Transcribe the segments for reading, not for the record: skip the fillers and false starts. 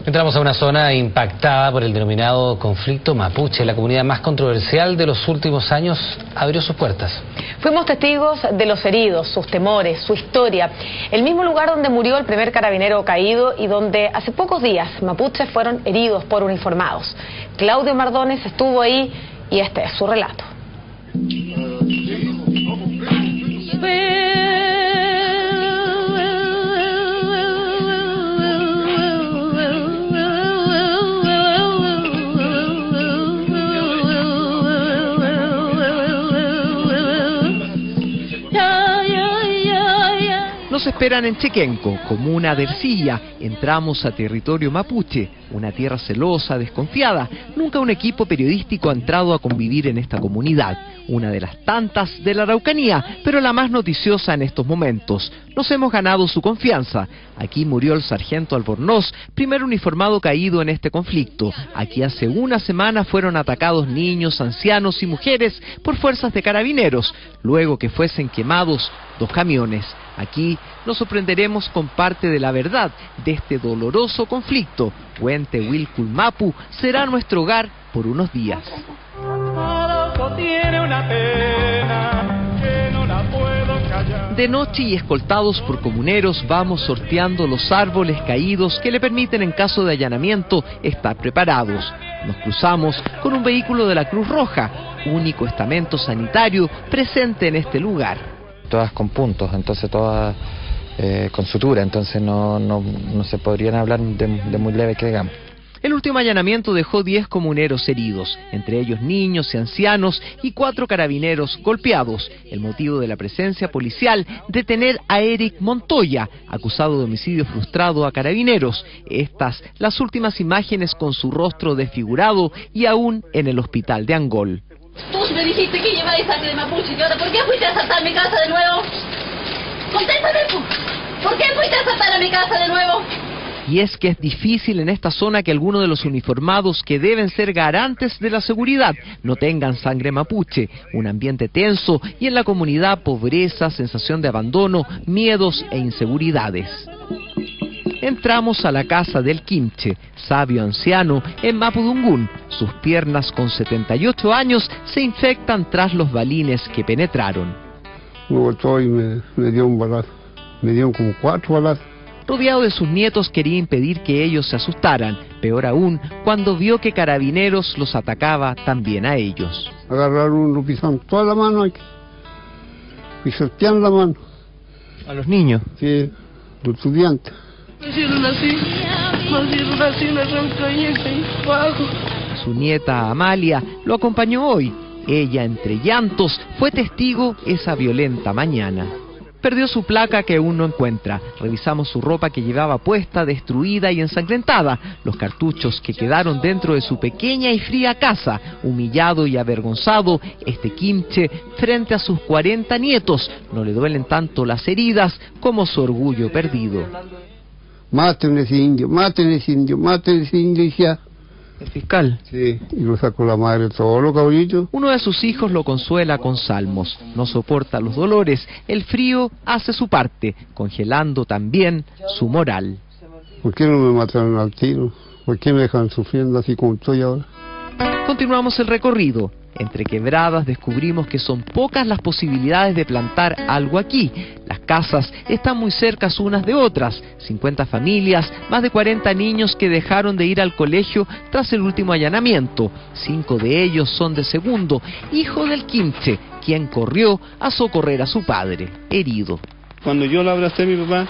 Entramos a una zona impactada por el denominado conflicto mapuche. La comunidad más controversial de los últimos años abrió sus puertas. Fuimos testigos de los heridos, sus temores, su historia. El mismo lugar donde murió el primer carabinero caído y donde hace pocos días mapuches fueron heridos por uniformados. Claudio Mardones estuvo ahí y este es su relato. Nos esperan en Chequenco, comuna de Ercilla. Entramos a territorio mapuche, una tierra celosa, desconfiada. Nunca un equipo periodístico ha entrado a convivir en esta comunidad, una de las tantas de la Araucanía, pero la más noticiosa en estos momentos. Nos hemos ganado su confianza. Aquí murió el sargento Albornoz, primer uniformado caído en este conflicto. Aquí hace una semana fueron atacados niños, ancianos y mujeres por fuerzas de carabineros, luego que fuesen quemados 2 camiones. Aquí nos sorprenderemos con parte de la verdad de este doloroso conflicto. Puente Wilculmapu será nuestro hogar por unos días. De noche y escoltados por comuneros vamos sorteando los árboles caídos que le permiten en caso de allanamiento estar preparados. Nos cruzamos con un vehículo de la Cruz Roja, único estamento sanitario presente en este lugar. Todas con puntos, entonces todas con sutura, entonces no se podrían hablar de muy leve que digamos. El último allanamiento dejó 10 comuneros heridos, entre ellos niños y ancianos y 4 carabineros golpeados. El motivo de la presencia policial, detener a Eric Montoya, acusado de homicidio frustrado a carabineros. Estas, las últimas imágenes con su rostro desfigurado y aún en el hospital de Angol. Tú me dijiste que lleváis sangre de mapuche, ¿y ahora por qué fuiste a asaltar mi casa de nuevo? Contéstame, ¿por qué fuiste a asaltar a mi casa de nuevo? Y es que es difícil en esta zona que algunos de los uniformados que deben ser garantes de la seguridad no tengan sangre mapuche. Un ambiente tenso y en la comunidad pobreza, sensación de abandono, miedos e inseguridades. Entramos a la casa del Quimche, sabio anciano en Mapudungún. Sus piernas con 78 años se infectan tras los balines que penetraron. Me voltó y me dio un balazo. Me dieron como 4 balazos. Rodeado de sus nietos quería impedir que ellos se asustaran. Peor aún, cuando vio que carabineros los atacaba también a ellos. Agarraron, lo pisaron toda la mano aquí. Pisotearon la mano. ¿A los niños? Sí, los estudiantes. Su nieta Amalia lo acompañó hoy. Ella, entre llantos, fue testigo esa violenta mañana. Perdió su placa que aún no encuentra. Revisamos su ropa que llevaba puesta, destruida y ensangrentada. Los cartuchos que quedaron dentro de su pequeña y fría casa. Humillado y avergonzado, este Quimche frente a sus 40 nietos. No le duelen tanto las heridas como su orgullo perdido. Maten ese indio, maten ese indio, maten ese indio y ya. ¿El fiscal? Sí, y lo sacó la madre todos los caballitos. Uno de sus hijos lo consuela con salmos. No soporta los dolores. El frío hace su parte, congelando también su moral. ¿Por qué no me mataron al tiro? ¿Por qué me dejan sufriendo así como estoy ahora? Continuamos el recorrido. Entre quebradas descubrimos que son pocas las posibilidades de plantar algo aquí. Las casas están muy cercas unas de otras. 50 familias, más de 40 niños que dejaron de ir al colegio tras el último allanamiento. 5 de ellos son de segundo, hijo del Quimche, quien corrió a socorrer a su padre, herido. Cuando yo lo abracé a mi papá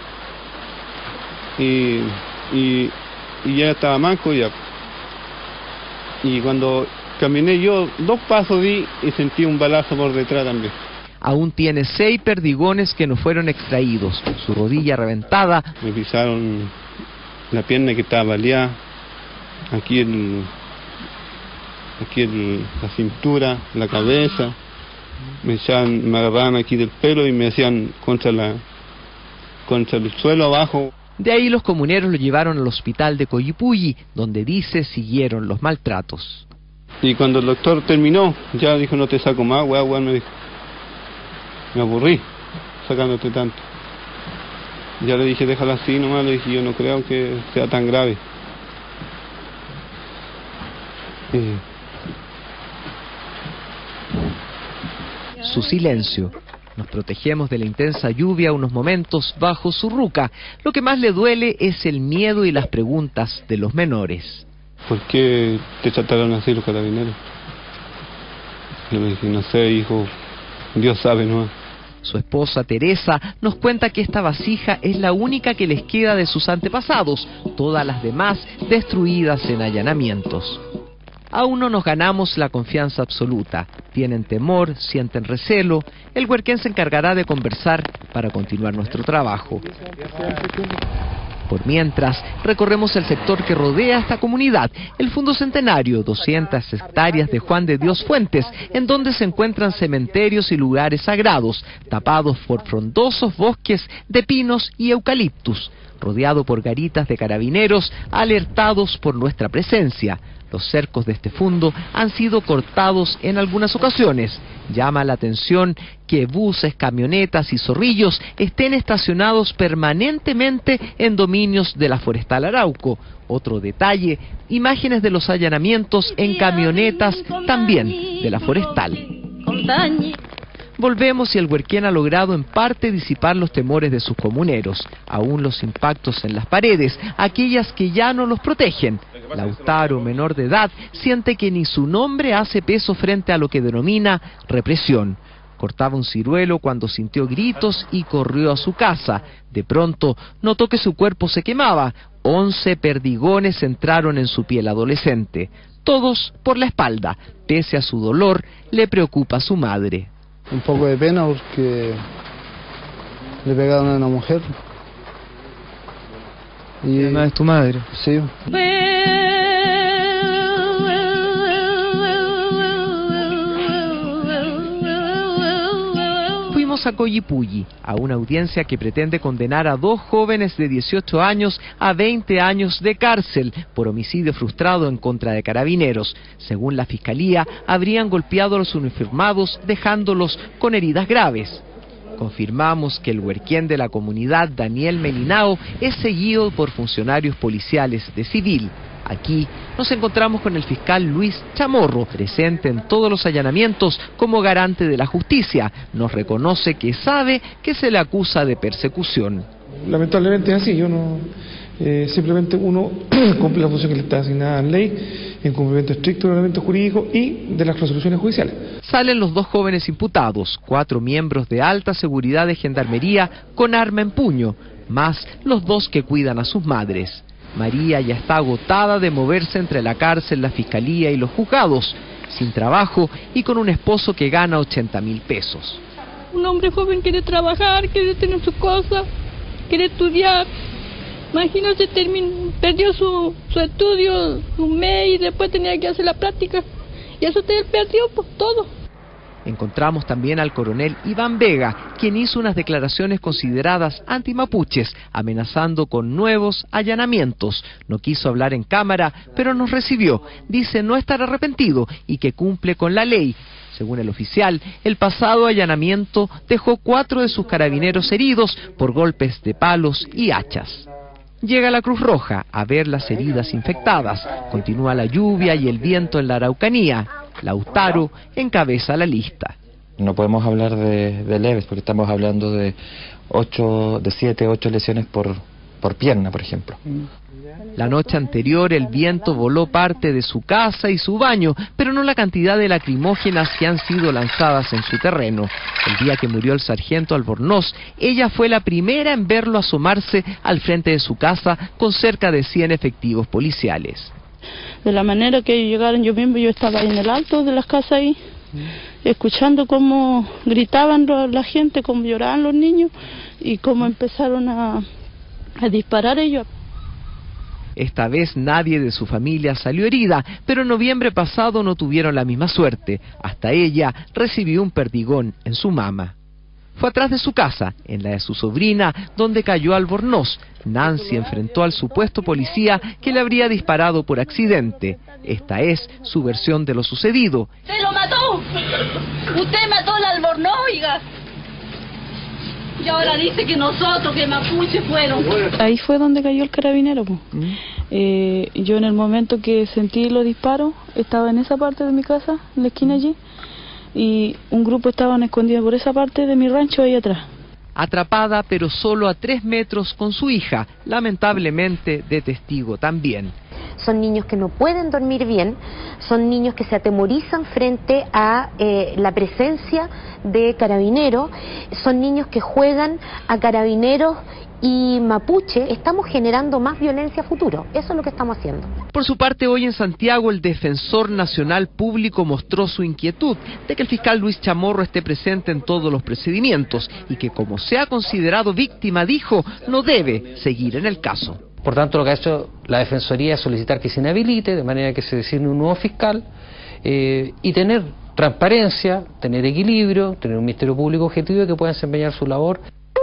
y ya estaba manco ya. Y cuando caminé yo 2 pasos di y sentí un balazo por detrás también. Aún tiene 6 perdigones que no fueron extraídos. Su rodilla reventada. Me pisaron la pierna que estaba baleada, aquí la cintura, la cabeza. Me agarraban aquí del pelo y me hacían contra el suelo abajo. De ahí los comuneros lo llevaron al hospital de Coyipulli, donde dice siguieron los maltratos. Y cuando el doctor terminó, ya dijo no te saco más, agua, me dijo. Me aburrí sacándote tanto. Ya le dije déjala así nomás, le dije yo no creo que sea tan grave. Su silencio. Nos protegemos de la intensa lluvia unos momentos bajo su ruca. Lo que más le duele es el miedo y las preguntas de los menores. ¿Por qué te trataron así los carabineros? Yo le dije, no sé, hijo, Dios sabe, ¿no? Su esposa Teresa nos cuenta que esta vasija es la única que les queda de sus antepasados, todas las demás destruidas en allanamientos. Aún no nos ganamos la confianza absoluta. Tienen temor, sienten recelo. El huerquén se encargará de conversar para continuar nuestro trabajo. Por mientras, recorremos el sector que rodea esta comunidad, el Fundo Centenario, 200 hectáreas de Juan de Dios Fuentes, en donde se encuentran cementerios y lugares sagrados, tapados por frondosos bosques de pinos y eucaliptus, rodeado por garitas de carabineros alertados por nuestra presencia. Los cercos de este fundo han sido cortados en algunas ocasiones. Llama la atención que buses, camionetas y zorrillos estén estacionados permanentemente en dominios de la Forestal Arauco. Otro detalle, imágenes de los allanamientos en camionetas también de la Forestal. Volvemos y el huerquén ha logrado en parte disipar los temores de sus comuneros. Aún los impactos en las paredes, aquellas que ya no los protegen. Lautaro, menor de edad, siente que ni su nombre hace peso frente a lo que denomina represión. Cortaba un ciruelo cuando sintió gritos y corrió a su casa. De pronto notó que su cuerpo se quemaba. 11 perdigones entraron en su piel adolescente. Todos por la espalda. Pese a su dolor, le preocupa a su madre. Un poco de pena porque le pegaron a una mujer. Y no es tu madre. Sí. Fuimos a Collipulli, a una audiencia que pretende condenar a 2 jóvenes de 18 años a 20 años de cárcel por homicidio frustrado en contra de carabineros. Según la fiscalía, habrían golpeado a los uniformados dejándolos con heridas graves. Confirmamos que el huerquén de la comunidad, Daniel Melinao, es seguido por funcionarios policiales de civil. Aquí nos encontramos con el fiscal Luis Chamorro, presente en todos los allanamientos como garante de la justicia. Nos reconoce que sabe que se le acusa de persecución. Lamentablemente es así, simplemente uno cumple la función que le está asignada en ley, en cumplimiento estricto del ordenamiento jurídico y de las resoluciones judiciales. Salen los 2 jóvenes imputados, 4 miembros de alta seguridad de gendarmería con arma en puño, más los 2 que cuidan a sus madres. María ya está agotada de moverse entre la cárcel, la fiscalía y los juzgados, sin trabajo y con un esposo que gana 80.000 pesos. Un hombre joven quiere trabajar, quiere tener su cosa, quiere estudiar. Imagínate, perdió su estudio un mes y después tenía que hacer la práctica. Y eso él perdió pues, todo. Encontramos también al coronel Iván Vega, quien hizo unas declaraciones consideradas antimapuches, amenazando con nuevos allanamientos. No quiso hablar en cámara, pero nos recibió. Dice no estar arrepentido y que cumple con la ley. Según el oficial, el pasado allanamiento dejó 4 de sus carabineros heridos por golpes de palos y hachas. Llega la Cruz Roja a ver las heridas infectadas. Continúa la lluvia y el viento en la Araucanía. Lautaro encabeza la lista. No podemos hablar de leves porque estamos hablando de 7, 8 lesiones por pierna, por ejemplo. La noche anterior el viento voló parte de su casa y su baño, pero no la cantidad de lacrimógenas que han sido lanzadas en su terreno. El día que murió el sargento Albornoz, ella fue la primera en verlo asomarse al frente de su casa con cerca de 100 efectivos policiales. De la manera que ellos llegaron, yo estaba ahí en el alto de las casas ahí, escuchando cómo gritaban la gente, cómo lloraban los niños y cómo empezaron a disparar ellos. Esta vez nadie de su familia salió herida, pero en noviembre pasado no tuvieron la misma suerte. Hasta ella recibió un perdigón en su mama. Fue atrás de su casa, en la de su sobrina, donde cayó Albornoz. Nancy enfrentó al supuesto policía que le habría disparado por accidente. Esta es su versión de lo sucedido. ¡Usted lo mató! ¡Usted mató al Albornoz, oiga! Y ahora dice que nosotros, que mapuches fueron. Ahí fue donde cayó el carabinero, Yo en el momento que sentí los disparos, estaba en esa parte de mi casa, en la esquina allí, y un grupo estaban escondidos por esa parte de mi rancho ahí atrás. Atrapada, pero solo a 3 metros con su hija, lamentablemente de testigo también. Son niños que no pueden dormir bien, son niños que se atemorizan frente a la presencia de carabineros, son niños que juegan a carabineros y mapuche. Estamos generando más violencia a futuro, eso es lo que estamos haciendo. Por su parte, hoy en Santiago, el Defensor Nacional Público mostró su inquietud de que el fiscal Luis Chamorro esté presente en todos los procedimientos y que, como se ha considerado víctima, dijo, no debe seguir en el caso. Por tanto, lo que ha hecho la Defensoría es solicitar que se inhabilite, de manera que se designe un nuevo fiscal y tener transparencia, tener equilibrio, tener un Ministerio Público objetivo y que pueda desempeñar su labor.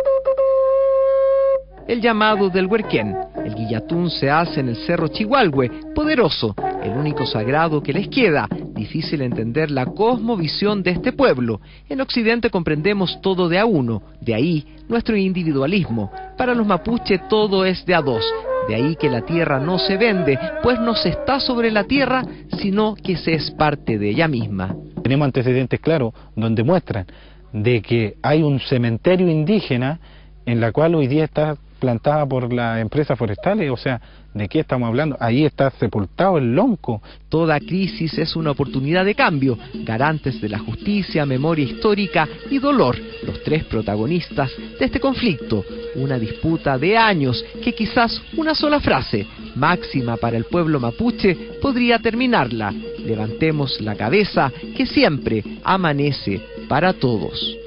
El llamado del Huerquén, el guillatún se hace en el Cerro Chihuahue, poderoso, el único sagrado que les queda. Difícil entender la cosmovisión de este pueblo. En Occidente comprendemos todo de a uno, de ahí nuestro individualismo. Para los mapuche todo es de a dos. De ahí que la tierra no se vende, pues no se está sobre la tierra, sino que se es parte de ella misma. Tenemos antecedentes claros donde muestran de que hay un cementerio indígena en la cual hoy día está plantada por las empresas forestales. O sea, ¿de qué estamos hablando? Ahí está sepultado el lonco. Toda crisis es una oportunidad de cambio, garantes de la justicia, memoria histórica y dolor, los 3 protagonistas de este conflicto, una disputa de años que quizás una sola frase, máxima para el pueblo mapuche, podría terminarla. Levantemos la cabeza, que siempre amanece para todos.